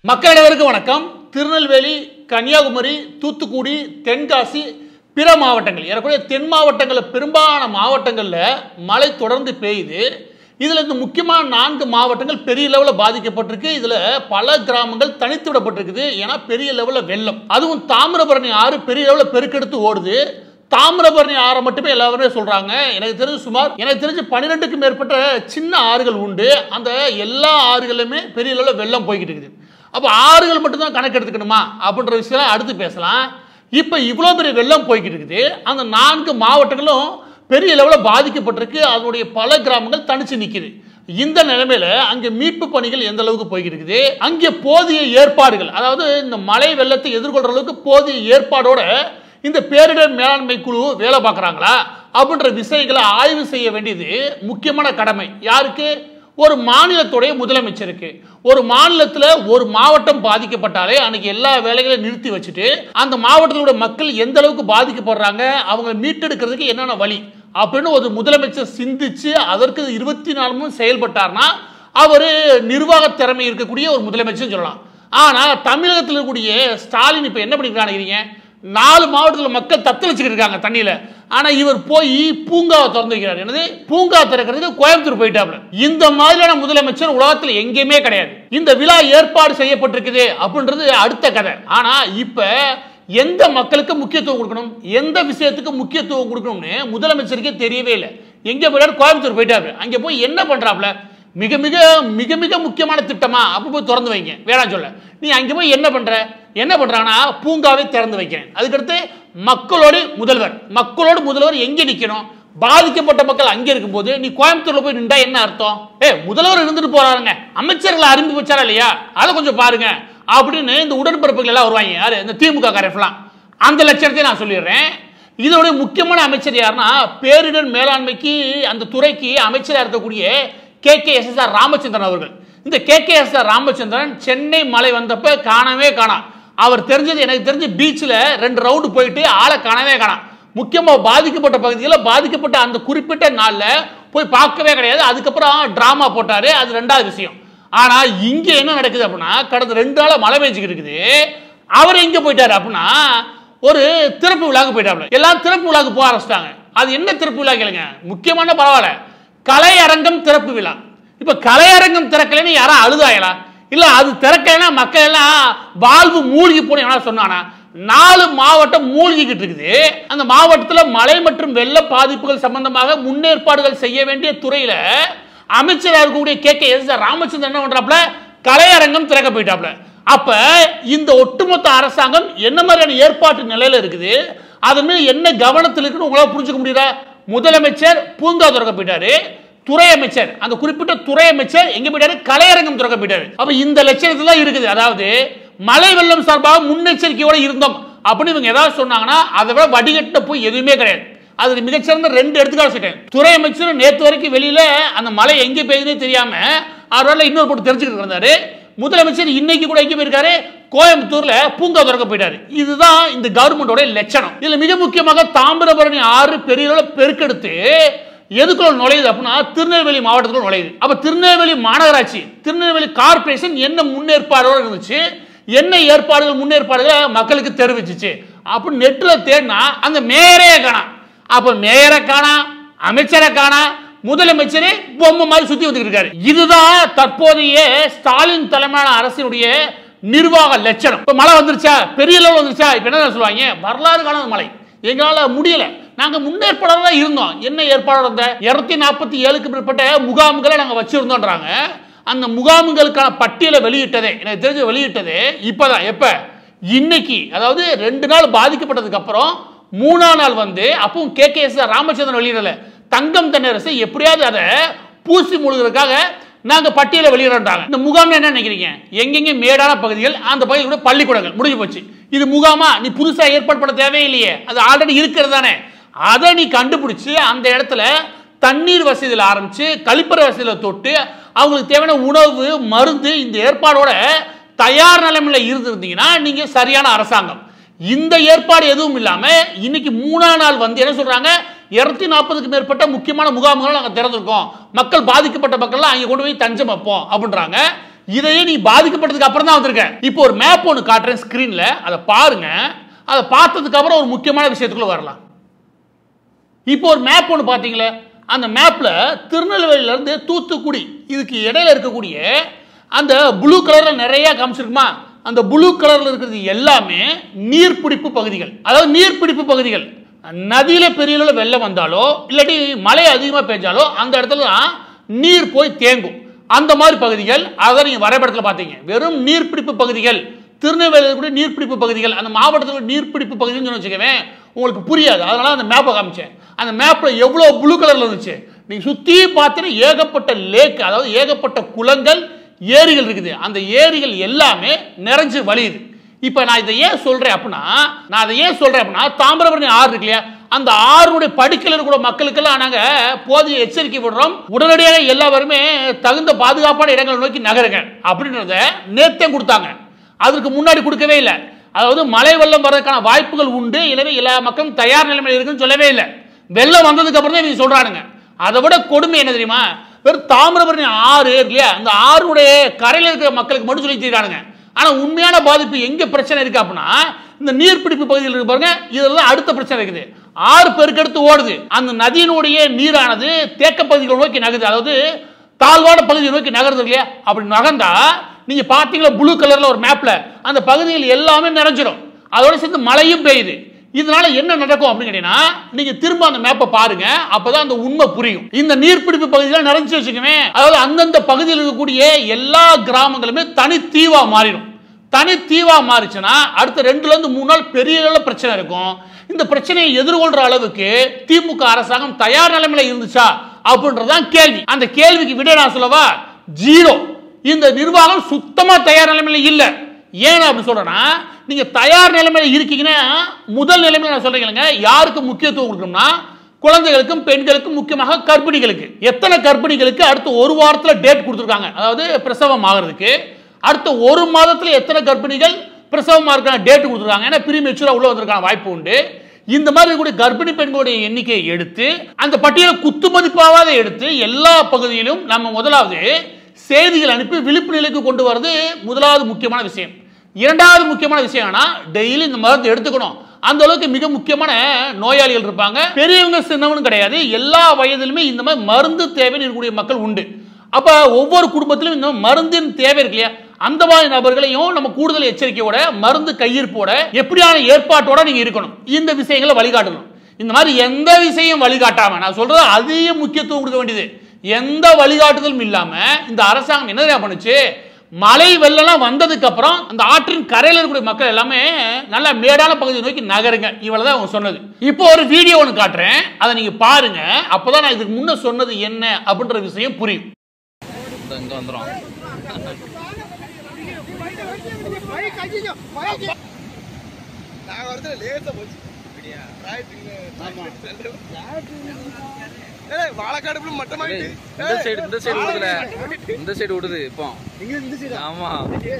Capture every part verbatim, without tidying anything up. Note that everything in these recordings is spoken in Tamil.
மக்கள் அனைவருக்கும் வணக்கம். திருநெல்வேலி, கன்னியாகுமரி, தூத்துக்குடி, தென்காசி, பிற மாவட்டங்கள் ஏறக்குறைய தென் மாவட்டங்களில் பெரும்பாலான மாவட்டங்களில் மழை தொடர்ந்து பெய்யுது. இதில் இந்த முக்கியமான நான்கு மாவட்டங்கள் பெரிய லெவலில் பாதிக்கப்பட்டிருக்கு. இதில் பல கிராமங்கள் தனித்து விடப்பட்டிருக்குது. ஏன்னா பெரிய லெவலில் வெள்ளம், அதுவும் தாமிரபரணி ஆறு பெரிய லெவலில் பெருக்கெடுத்து ஓடுது. தாமிரபரணி ஆறை மட்டுமே எல்லாருமே சொல்றாங்க. எனக்கு தெரிஞ்சு சுமார் எனக்கு தெரிஞ்சு பன்னிரெண்டுக்கும் மேற்பட்ட சின்ன ஆறுகள் உண்டு. அந்த எல்லா ஆறுகளுமே பெரிய லெவலில் வெள்ளம் போய்கிட்டு இருக்குது. அப்போ ஆறுகள் மட்டும்தான் கணக்கு எடுத்துக்கணுமா அப்படின்ற விஷயம் அடுத்து பேசலாம். இப்போ இவ்வளோ பெரிய வெள்ளம் போய்கிட்டு இருக்குது. அந்த நான்கு மாவட்டங்களும் பெரிய லெவலில் பாதிக்கப்பட்டிருக்கு. அதனுடைய பல கிராமங்கள் தனிச்சு நிற்குது. இந்த நிலைமையில அங்கே மீட்பு பணிகள் எந்த அளவுக்கு போய்கிட்டு இருக்குது, அங்கே போதிய ஏற்பாடுகள், அதாவது இந்த மழை வெள்ளத்தை எதிர்கொள்ற அளவுக்கு போதிய ஏற்பாடோட இந்த பேரிடர் மேலாண்மை குழு வேலை பார்க்குறாங்களா அப்படின்ற விஷயங்களை ஆய்வு செய்ய வேண்டியது முக்கியமான கடமை. யாருக்கு? ஒரு மாநிலத்துடைய முதலமைச்சருக்கு. ஒரு மாநிலத்தில் ஒரு மாவட்டம் பாதிக்கப்பட்டாலே அன்னைக்கு எல்லா வேலைகளையும் நிறுத்தி வச்சுட்டு அந்த மாவட்டத்தோட மக்கள் எந்த அளவுக்கு பாதிக்கப்படுறாங்க, அவங்க மீட்டெடுக்கிறதுக்கு என்னென்ன வழி அப்படின்னு ஒரு முதலமைச்சர் சிந்திச்சு அதற்கு இருபத்தி நாலு மணி செயல்பட்டார்னா அவர் நிர்வாக திறமை இருக்கக்கூடிய ஒரு முதலமைச்சர் சொல்லலாம். ஆனால் தமிழகத்தில் இருக்கக்கூடிய ஸ்டாலின் இப்போ என்ன பண்ணிக்கிறாங்க, நாலு மாவட்டத்தில் மக்கள் தத்தளிச்சுக்கிட்டு இருக்காங்க தண்ணியில. ஆனா இவர் போய் பூங்காவை திறந்து வைக்கிறார். என்னது பூங்கா திறக்கிறதுக்கு கோயம்புத்தூர் போயிட்டாப்ல. இந்த மாதிரியான முதலமைச்சர் உலகத்துல எங்கேயுமே கிடையாது. இந்த விழா ஏற்பாடு செய்யப்பட்டிருக்குது அப்படின்றது அடுத்த கதை. ஆனா இப்ப எந்த மக்களுக்கு முக்கியத்துவம் கொடுக்கணும், எந்த விஷயத்துக்கு முக்கியத்துவம் கொடுக்கணும்னு முதலமைச்சருக்கே தெரியவே இல்லை. எங்க போயிட்டாரு? கோயம்புத்தூர் போயிட்டாரு. அங்க போய் என்ன பண்றாப்ல, மிக மிக மிக மிக முக்கியமான திட்டமா அப்ப போய் திறந்து வைங்க வேணாம் சொல்ல. நீ அங்க போய் என்ன பண்ற என்ன பண்றாங்கன்னா பூங்காவை திறந்து வைக்கிறேன். அதுக்கடுத்து மக்களோடு முதல்வர் மக்களோடு முதல்வர் எங்க நிக்கணும், பாதிக்கப்பட்ட மக்கள் அங்கே இருக்கும் போது நீ கோயம்புத்தூர்ல போய் நின்றா என்ன அர்த்தம்? ஏ முதல்வர் இருந்துட்டு போறாருங்க, அமைச்சர்களை அறிமுக வச்சாரா இல்லையா, அதை கொஞ்சம் பாருங்க அப்படின்னு இந்த உடன்பிறப்புகள் எல்லாம் வருவாங்க. யாரு? இந்த திமுக காரஃபெல்லாம். அந்த லட்சணத்தை நான் சொல்லிடுறேன். இதோட முக்கியமான அமைச்சர் யாருன்னா பேரிடர் மேலாண்மைக்கு அந்த துறைக்கு அமைச்சராக இருக்கக்கூடிய K K S S R Ramachandran அவர்கள். இந்த K K S R Ramachandran Chennai மழை வந்தப்ப காணவே காணாம். அவர் தெரிஞ்சது எனக்கு தெரிஞ்சு பீச்சில் ரெண்டு ரவுண்டு போயிட்டு ஆளை காணவே காணாம். முக்கியமாக பாதிக்கப்பட்ட பகுதியில் பாதிக்கப்பட்ட அந்த குறிப்பிட்ட நாளில் போய் பார்க்கவே கிடையாது. அதுக்கப்புறம் டிராமா போட்டாரு, அது ரெண்டாவது விஷயம். ஆனால் இங்கே என்ன நடக்குது அப்படின்னா கடந்த ரெண்டு நாளாக மழை பெஞ்சிக்கிட்டு இருக்குது. அவர் எங்கே போயிட்டாரு அப்படின்னா ஒரு திறப்பு விழாக்கு போயிட்டாப்ல. எல்லாம் திறப்பு விழாக்கு போக ஆரம்பிச்சிட்டாங்க. அது என்ன திறப்பு விழா கேளுங்க, முக்கியமான பரவாயில்ல, கலையரங்கம் திறப்பு விழா. இப்ப கலையரங்கம் திறக்கலன்னு யாரும் அழுதாயலா? இல்ல அது திறக்கலைன்னா மக்கள் எல்லாம் வாழ்வு மூழ்கி போன சொன்னானா? நாலு மாவட்டம் மூழ்கிக்கிட்டு இருக்குது. அந்த மாவட்டத்தில் மழை மற்றும் வெள்ள பாதிப்புகள் சம்பந்தமாக முன்னேற்பாடுகள் செய்ய வேண்டிய துறையில அமைச்சராக இருக்கக்கூடிய கே கே எஸ் ராமச்சந்திரன் என்ன பண்றாப்ல, கலையரங்கம் திறக்க போயிட்டாப்ல. அப்ப இந்த ஒட்டுமொத்த அரசாங்கம் என்ன மாதிரியான ஏற்பாட்டு நிலையில இருக்குது, அதன் மீது என்ன கவனத்தில் இருக்குன்னு உங்களால புரிஞ்சுக்க முடியுதா? முதலமைச்சர் பூங்கா திறக்க போயிட்டாரு, துறை அமைச்சர் அந்த குறிப்பிட்ட துறை அமைச்சர் எங்க போயிட்டாரு, கலையரங்கம் திறக்க போயிட்டாரு. அப்ப இந்த லட்சணத்துல இருக்குது. அதாவது மழை வெள்ளம் சார்பாக முன்னெச்சரிக்கையோட இருந்தோம் அப்படின்னு இவங்க ஏதாவது சொன்னாங்கன்னா அதை விட வடிகட்ட போய் எதுவுமே கிடையாது. அது மிகச்சிறந்த ரெண்டு எடுத்துக்காட்டு சொல்லிட்டேன். துறை அமைச்சர் நேற்று வரைக்கும் வெளியில அந்த மழை எங்க பெய்யுதுன்னு தெரியாம அவரால் இன்னொரு போட்டு தெரிஞ்சுக்கிட்டு இருந்தாரு. முதலமைச்சர் இன்னைக்கு கூட எங்க போயிருக்காரு, கோயம்புத்தூர்ல பூங்கா திறக்க போயிட்டாரு. இதுதான் இந்த கவர்மெண்டோட லட்சணம். இதுல மிக முக்கியமாக தாமிரபரணி ஆறு பெரிய அளவில் பெருக்கெடுத்து எதுக்குள்ள நுழையுது அப்படின்னா திருநெல்வேலி மாவட்டத்துக்குள்ள நுழையுது. அப்ப திருநெல்வேலி மாநகராட்சி, திருநெல்வேலி கார்பரேஷன் என்ன முன்னேற்பாடோடு இருந்துச்சு, என்ன ஏற்பாடுகள் முன்னேற்பாடுகளை மக்களுக்கு தெரிவிச்சிச்சு அப்படின்னு நெட்ல தேடினா அந்த மேயரே காணா. அப்ப மேயரை காணா, அமைச்சரை காணா, முதலமைச்சரே பொம்மை மாதிரி சுத்தி வந்துட்டு இருக்காரு. இதுதான் தற்போதைய ஸ்டாலின் தலைமையிலான அரசினுடைய நிர்வாக லட்சணம். இப்ப மழை வந்துருச்சா, பெரிய லெவல் வந்துருச்சா, இப்ப என்ன சொல்லுவாங்க, வரலாறு காணாத மழை, எங்களால முடியல, நாங்க முன்னேற்பாடாக இருந்தோம். என்ன ஏற்பாடு இருந்த இருநூத்தி நாற்பத்தி ஏழுக்கு மேற்பட்ட முகாம்களை நாங்க வச்சிருந்தோன்றாங்க. அந்த முகாம்களுக்கான பட்டியலை வெளியிட்டதே எனக்கு தெரிஞ்ச வெளியிட்டதே இப்பதான். எப்ப? இன்னைக்கு, அதாவது ரெண்டு நாள் பாதிக்கப்பட்டதுக்கு அப்புறம் மூணாம் நாள் வந்து அப்பவும் கே கே எஸ் ராமச்சந்திரன் வெளியிடல, தங்கம் தென்னரசு எப்படியாவது அதை பூசி முழுகிறதுக்காக நாங்க பட்டியலை வெளியிடறாங்க. இந்த முகாம் என்ன நினைக்கிறீங்க, எங்கெங்க மேடான பகுதிகள் அந்த பகுதியில் கூட பள்ளிக்கூடங்கள் முடிஞ்சு போச்சு. இது முகாமா? நீ புதுசா ஏற்பாடு பண்ண தேவையில்லையே, அது ஆல்ரெடி இருக்கிறது தானே. அதை நீ கண்டுபிடிச்சு அந்த இடத்துல தண்ணீர் வசதியில் ஆரம்பிச்சு கழிப்பறை வசதியில் தொட்டு அவங்களுக்கு தேவையான உணவு மருந்து இந்த ஏற்பாடோட தயார் நிலைமையில் இருந்திருந்தீங்கன்னா நீங்க சரியான அரசாங்கம். இந்த ஏற்பாடு எதுவும் இல்லாம இன்னைக்கு மூணாம் நாள் வந்து என்ன சொல்றாங்க, இருநூத்தி நாற்பதுக்கு மேற்பட்ட முக்கியமான முகாம்கள் நாங்கள் திறந்திருக்கோம், மக்கள் பாதிக்கப்பட்ட மக்கள் அங்கே கொண்டு போய் தஞ்சம் வைப்போம் அப்படின்றாங்க. இதையே நீ பாதிக்கப்பட்டதுக்கு அப்புறம் தான் வந்திருக்க. இப்போ ஒரு மேப் ஒன்று காட்டுறேன் ஸ்கிரீன்ல, அதை பாருங்க. அதை பார்த்ததுக்கு அப்புறம் ஒரு முக்கியமான விஷயத்துக்குள்ள வரலாம். இப்போ ஒரு மேப் ஒன்று பார்த்தீங்களே, அந்த மேப்ல திருநெல்வேலியில இருந்து தூத்துக்குடி இதுக்கு இடையில இருக்கக்கூடிய அந்த ப்ளூ கலர்ல நிறைய காமிச்சிருக்குமா, அந்த ப்ளூ கலர்ல இருக்கிறது எல்லாமே நீர்பிடிப்பு பகுதிகள். அதாவது நீர்பிடிப்பு பகுதிகள், நதியில பெரிய அளவில் வெள்ளம் வந்தாலோ இல்லாட்டி மழை அதிகமாக பெஞ்சாலோ அந்த இடத்துல தான் நீர் போய் தேங்கும். அந்த மாதிரி பகுதிகள் அதை நீங்க வரைபடத்தில் பார்த்தீங்க. வெறும் நீர்பிடிப்பு பகுதிகள், திருநெல்வேலியில் கூட நீர்பிடிப்பு பகுதிகள், அந்த மாவட்டத்தில் நீர்பிடிப்பு பகுதின்னு வச்சுக்கவே உங்களுக்கு புரியாது. அதனால அந்த மேப்பை காமிச்சேன். அந்த மேப்ல எவ்வளவு ப்ளூ கலர்ல இருந்துச்சு. நீங்க சுத்தி பார்த்தீங்கன்னா ஏகப்பட்ட லேக், அதாவது ஏகப்பட்ட குளங்கள், ஏரிகள் இருக்குது. அந்த ஏரிகள் எல்லாமே நிறைஞ்சு வழியுது. இப்ப நான் இதை ஏன் சொல்றேன் அப்படின்னா, நான் அதை ஏன் சொல்றேன் அப்படின்னா, தாமிரபரணி ஆறு இருக்கு இல்லையா, அந்த ஆறுடைய படுக்கையில் கூட மக்களுக்கெல்லாம் நாங்க போதிய எச்சரிக்கை விடுறோம். உடனடியாக எல்லாருமே தகுந்த பாதுகாப்பான இடங்களை நோக்கி நகருங்க அப்படின்றத நேர்த்தம் கொடுத்தாங்க. அதுக்கு முன்னாடி கொடுக்கவே இல்லை. அதாவது மழை வெள்ளம் வர்றதுக்கான வாய்ப்புகள் உண்டு, எனவே எல்லா மக்களும் தயார் நிலைமையில் இருக்குன்னு சொல்லவே இல்லை. வெள்ளம் வந்ததுக்கு அப்புறம் தான் இவங்க சொல்றானுங்க. அதை விட கொடுமை என்ன தெரியுமா, வெறும் தாமிரபரணி ஆறு இல்லையா, அந்த ஆறுடைய கரையில் இருக்கிற மக்களுக்கு மட்டும் சொல்லி தீரானுங்க. ஆனா உண்மையான பாதிப்பு எங்க பிரச்சனை இருக்கு அப்படின்னா, இந்த நீர்பிடிப்பு பகுதியில் இருக்கு பாருங்க, இதெல்லாம் அடுத்த பிரச்சனை இருக்குது. ஆறு பெருக்கெடுத்து ஓடுது, அந்த நதியினுடைய நீரானது தேக்க பகுதிகளை நோக்கி நகருது, அதாவது தாழ்வான பகுதியை நோக்கி நகருது இல்லையா. அப்படி நகர்ந்தா நீங்க பாத்தீங்களா ப்ளூ கலர்ல ஒரு மேப்ல அந்த பகுதியில் எல்லாமே நிறைஞ்சிடும். அதோட சேர்ந்து மழையும் பெய்யுது. இதனால என்ன நடக்கும் அப்படின்னு கேட்டீங்கன்னா, நீங்க திரும்ப அந்த மேப்பை பாருங்க, அப்பதான் அந்த உண்மை புரியும். இந்த நீர்பிடிப்பு பகுதியில் நிறைஞ்சு வச்சுக்கவே, அதாவது அந்தந்த பகுதியில் இருக்கக்கூடிய எல்லா கிராமங்களுமே தனித்தீவா மாறிடும். தனித்தீவா மாறிச்சுன்னா அடுத்த ரெண்டுல இருந்து மூணு நாள் பெரிய அளவு பிரச்சனை இருக்கும். இந்த பிரச்சனையை எதிர்கொள்ற அளவுக்கு திமுக அரசாங்கம் தயார் நிலைமையில இருந்துச்சா அப்படின்றதான் கேள்வி. அந்த கேள்விக்கு விட நான் சொல்லவா, ஜீரோ. இந்த நிர்வாகம் சுத்தமா தயார் நிலைமையில இல்ல. ஏன் அப்படி சொல்றேன்னா, நீங்க தயார் நிலைமையில இருக்கீங்கன்னா முதல் நிலைமையில நான் சொல்றீங்க, யாருக்கு முக்கியத்துவம் கொடுக்கணும்னா குழந்தைகளுக்கும் பெண்களுக்கும், முக்கியமாக கர்ப்பிணிகளுக்கு. எத்தனை கர்ப்பிணிகளுக்கு அடுத்த ஒரு வாரத்துல டேட் கொடுத்துருக்காங்க, அதாவது பிரசவம் ஆகிறதுக்கு. அடுத்த ஒரு மாதத்துல எத்தனை கர்ப்பிணிகள் பிரசவம் ஆகிறதுக்கான டேட் கொடுத்துருக்காங்க, ஏன்னா ப்ரீமெச்சூரா உள்ள வந்திருக்கான வாய்ப்பு உண்டு. இந்த மாதிரி கூட கர்ப்பிணி பெண்களுடைய எண்ணிக்கையை எடுத்து அந்த பட்டியலை குத்து மதிப்பாக எடுத்து எல்லா பகுதியிலும் நம்ம முதலாவது செய்திகள் அனுப்பி விழிப்பு நிலைக்கு கொண்டு வரது முதலாவது முக்கியமான விஷயம். இரண்டாவது முக்கியமான விஷயம், டெய்லி இந்த மருந்து எடுத்துக்கணும். அந்த அளவுக்கு மிக முக்கியமான நோயாளிகள் இருப்பாங்க, பெரியவங்க சின்னவனும் கிடையாது, எல்லா வயதிலுமே இந்த மாதிரி மருந்து தேவை இருக்கக்கூடிய மக்கள் உண்டு. அப்ப ஒவ்வொரு குடும்பத்திலும் இந்த மருந்தின் தேவை இருக்கு இல்லையா, அந்த மாதிரி நபர்களையும் நம்ம கூடுதல் எச்சரிக்கையோட மருந்து கையிருப்போட எப்படியான ஏற்பாட்டோட நீங்க இருக்கணும். இந்த விஷயங்களை வழிகாட்டணும். இந்த மாதிரி எந்த விஷயம் வழிகாட்டாம, நான் சொல்றது அதிக முக்கியத்துவம் கொடுக்க வேண்டியது, எந்த வழிகாட்டுதலும் இல்லாம இந்த அரசாங்கம் என்ன பண்ணுச்சு, மழை வெள்ளம் வந்ததுக்கு அப்புறம் அந்த ஆற்றின் கரையில் இருக்கக்கூடிய மக்கள் எல்லாமே நல்ல மேடான பகுதியை நோக்கி நகருங்க, இவ்வளவுதான் அவங்க சொன்னது. இப்போ ஒரு வீடியோ ஒன்று காட்டுறேன், அதை நீங்க பாருங்க. அப்பதான் நான் இதுக்கு முன்ன சொன்னது என்ன அப்படின்ற விஷயம் புரியும். இங்க வந்துரும் நான் வரது லேசா போச்சு அப்படியே ரைட் ஆமா ஏய் வாழைக்காடுல மட்டமாயிட்டு இந்த சைடு இந்த சைடு ஓடுதுல இந்த சைடு ஓடுது இப்போ இங்க இந்த சைடு ஆமா.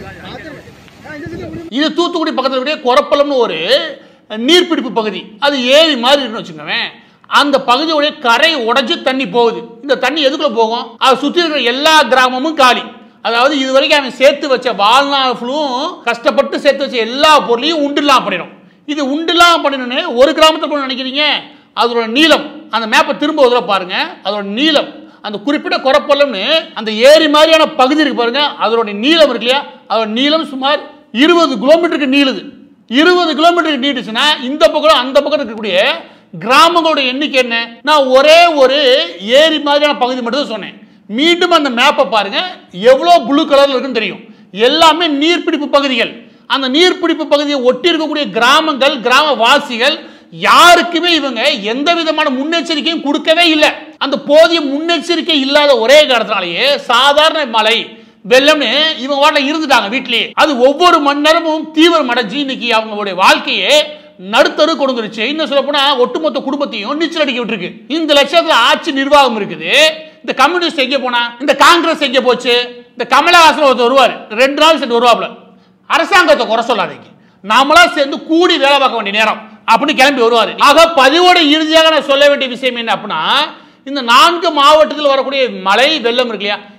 இது தூத்துக்குடி பக்கத்துல இருக்க கொரப்பலம்னு ஒரு நீர்பிடிப்பு பகுதி, அது ஏரி மாதிரி இருக்குன்னு வச்சுக்கோங்க. அந்த பகுதியோட கரை உடைஞ்சு தண்ணி போகுது. இந்த தண்ணி எதுக்குள்ள போகும், அதை சுற்றி இருக்கிற எல்லா கிராமமும் காலி. அதாவது இது வரைக்கும் அவன் சேர்த்து வச்ச வாழ்நாள் ஃபுல்லும் கஷ்டப்பட்டு சேர்த்து வச்ச எல்லா பொருளையும் உண்டுலாம் பண்ணிடும். இது உண்டுலாம் பண்ணணும்னு ஒரு கிராமத்தை போய் நினைக்கிறீங்க, அதோட நீளம், அந்த மேப்பை திரும்ப ஒரு பாருங்க, அதோட நீளம், அந்த குறிப்பிட்ட கொரப்பலம்னு அந்த ஏரி மாதிரியான பகுதி இருக்கு பாருங்க, அதோட நீளம் இருக்கு இல்லையா, அதோட நீளம் சுமார் இருபது கிலோமீட்டருக்கு நீளுது. இருபது கிலோமீட்டருக்கு நீட்டுச்சுன்னா இந்த பக்கம் அந்த பக்கம் இருக்கக்கூடிய கிராமங்களோட எண்ணிக்கை என்ன, நான் ஒரே ஒரு ஏரி மாதிரியான பகுதி மட்டும் தான் சொன்னேன். மீண்டும் அந்த மேப்பை பாருங்க, எவ்வளவு ப்ளூ கலர்ல இருக்குன்னு தெரியும். எல்லாமே நீர்பிடிப்பு பகுதிகள். அந்த நீர்பிடிப்பு பகுதியை ஒட்டி இருக்கக்கூடிய கிராமங்கள், கிராமவாசிகள் யாருக்குமே இவங்க எந்த விதமான முன்னெச்சரிக்கையும் கொடுக்கவே இல்லை. அந்த போதிய முன்னெச்சரிக்கை இல்லாத ஒரே காரணத்தினாலேயே சாதாரண மழை வெள்ளம்னு இவங்க வாட்டில இருந்துட்டாங்க வீட்டிலேயே. அது ஒவ்வொரு மணி நேரமும் தீவிரம் அடைஞ்சு இன்னைக்கு அவங்களுடைய வாழ்க்கையே நடுத்தரு கொடுத்துருச்சு. இன்னும் சொல்ல போனா ஒட்டுமொத்த குடும்பத்தையும் நீச்சல் அடிக்க விட்டுருக்கு. இந்த லட்சத்துல ஆட்சி நிர்வாகம் இருக்குது. இந்த கம்யூனிஸ்ட் எங்க போனா, இந்த காங்கிரஸ் எங்க போச்சு, இந்த கமலஹாசன் ஒருத்தர் வருவார், ரெண்டு நாள் சேர்ந்து வருவாப்ல, அரசாங்கத்தை குறை சொல்லாதீங்க, நாமளா சேர்ந்து கூடி வேலை பார்க்க வேண்டிய நேரம் அப்படின்னு கிளம்பி வருவாரு. ஆக பதிவோட இறுதியாக நான் சொல்ல வேண்டிய விஷயம் என்ன அப்படின்னா, இந்த நான்கு மாவட்டத்தில் வரக்கூடிய மழை வெள்ளம் இருக்கு இல்லையா,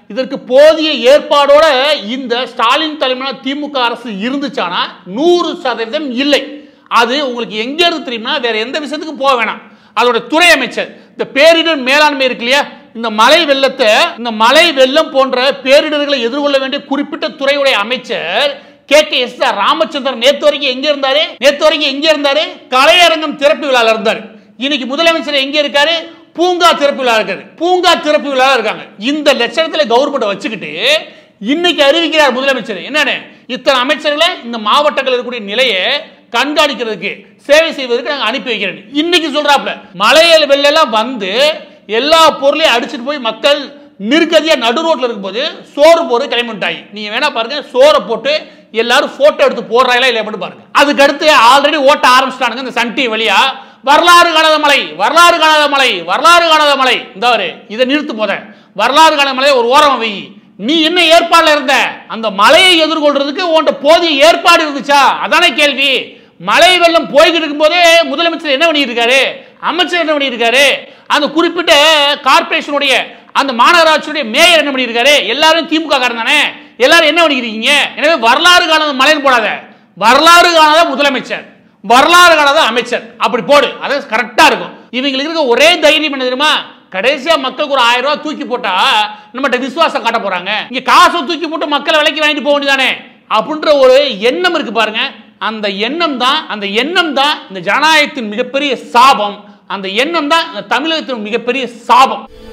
இதற்கு போதிய ஏற்பாடோட இந்த ஸ்டாலின் தலைமையிலான திமுக அரசு இருந்துச்சானா நூறு சதவீதம் இல்லை. அது உங்களுக்கு எங்க இருந்து தெரியுமா, வேற எந்த விஷயத்துக்கு போக வேணாம். அதோட துறை அமைச்சர் இந்த பேரிடர் மேலாண்மை இருக்கு இல்லையா, இந்த மழை வெள்ளத்தை இந்த மழை வெள்ளம் போன்ற பேரிடர்களை எதிர்கொள்ள வேண்டிய குறிப்பிட்ட துறையுடைய அமைச்சர் K K S R Ramachandran நேத்து வரைக்கும் எங்க இருந்தாரு நேத்து வரைக்கும் எங்க இருந்தாரு கலையரங்கம் திறப்பு விழால இருந்தாரு. இன்னைக்கு முதலமைச்சர் எங்க இருக்காரு, பூங்கா திறப்பு விழா இருக்காரு. பூங்கா திறப்பு விழா இருக்காங்க. இந்த லட்சணத்துல கவர்மெண்ட் வச்சுக்கிட்டு இன்னைக்கு அறிவிக்கிறார் முதலமைச்சர் என்னன்னு, இத்தனை அமைச்சர்களை இந்த மாவட்டங்கள் இருக்கக்கூடிய நிலையை கண்காணிக்கிறதுக்கு சேவை செய்வதற்கு நாங்கள் அனுப்பி வைக்கிறேன். இன்னைக்கு சொல்றாப்ல மலையல் வெள்ளெல்லாம் வந்து எல்லா பொருளையும் அடிச்சுட்டு போய் மக்கள் நிற்கதியா நடு ரோட்ல இருக்கும்போது சோறு போறது கிளம்பிட்டாங்க. நீங்க வேணா பாருங்க, சோறை போட்டு எல்லாரும் போட்டோ எடுத்து போடுறாங்களா இல்லையா பாருங்க. அதுக்கு அடுத்து ஆல்ரெடி ஓட்ட ஆரம்பிச்சிட்டானுங்க இந்த சன் டிவி வழியா. வரலாறு காணாத மலை, வரலாறு காணாத மலை, வரலாறு காணாத மலை. இந்த இதை நிறுத்து போத வரலாறு காணாத மலை ஒரு ஓரம் வை. நீ என்ன ஏற்பாடுல இருந்த, அந்த மலையை எதிர்கொள்றதுக்கு உன்கிட்ட போதிய ஏற்பாடு இருந்துச்சா, அதானே கேள்வி. மழை வெள்ளம் போய்கிட்டு இருக்கும் போதே முதலமைச்சர் என்ன பண்ணிட்டு இருக்காரு, அமைச்சர் என்ன பண்ணிட்டு இருக்காரு, அந்த குறிப்பிட்ட கார்பரேஷனுடைய அந்த மாநகராட்சியுடைய மேயர் என்ன பண்ணிருக்காரு, எல்லாரும் திமுக காரன் தானே, எல்லாரும் என்ன பண்ணிருக்கீங்க. எனவே வரலாறு காணாத மலைன்னு போடாத, வரலாறு காணாத முதலமைச்சர், வரலாறு காணாத அமைச்சர் அப்படி போடு. அது கரெக்டா இருக்கும். இவங்களுக்கு இருக்க ஒரே தைரியம் என்ன தெரியுமா, கடைசியா மக்களுக்கு ஒரு ஆயிரம் ரூபாய் தூக்கி போட்டா நம்மகிட்ட விசுவாசம் காட்ட போறாங்க, இங்க காசை தூக்கி போட்டு மக்களை விலைக்கு வாங்கிட்டு போக வேண்டியதானே அப்படின்ற ஒரு எண்ணம் இருக்கு பாருங்க. அந்த எண்ணம் தான் அந்த எண்ணம் தான் இந்த ஜனநாயகத்தின் மிகப்பெரிய சாபம். அந்த எண்ணம் தான் தமிழகத்தின் மிகப்பெரிய சாபம்.